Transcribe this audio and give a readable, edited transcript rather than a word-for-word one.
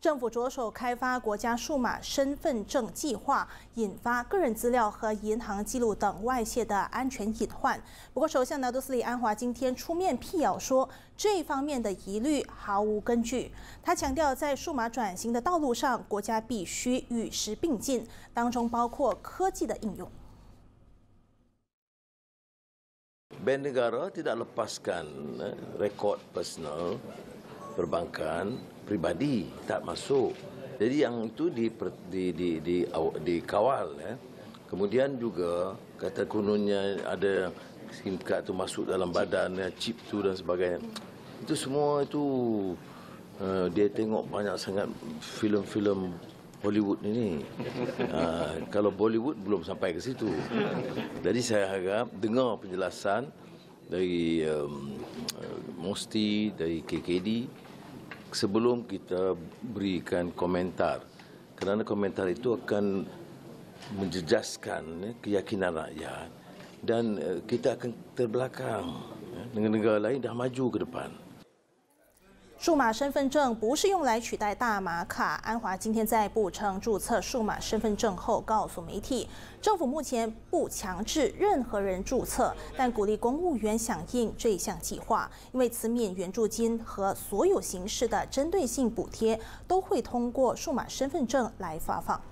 政府着手开发国家数码身份证计划，引发个人资料和银行记录等外泄的安全隐患。不过，首相拿督斯里安华今天出面辟谣说，这方面的疑虑毫无根据。他强调，在数码转型的道路上，国家必须与时并进，当中包括科技的应用。 Bank negara tidak lepaskan rekod personal perbankan pribadi tak masuk. Jadi yang itu dikawal. Kemudian juga kata kononnya ada SIM card tu masuk dalam badan, chip tu dan sebagainya. Itu semua itu dia tengok banyak sangat filem-filem Hollywood ini. Kalau Bollywood belum sampai ke situ. Jadi saya harap dengar penjelasan dari Musti, dari KKD sebelum kita berikan komentar. Kerana komentar itu akan menjejaskan keyakinan rakyat dan kita akan terbelakang. Negara-negara lain dah maju ke depan. 数码身份证不是用来取代大麻卡。安华今天在布城注册数码身份证后，告诉媒体，政府目前不强制任何人注册，但鼓励公务员响应这项计划，因为此免援助金和所有形式的针对性补贴都会通过数码身份证来发放。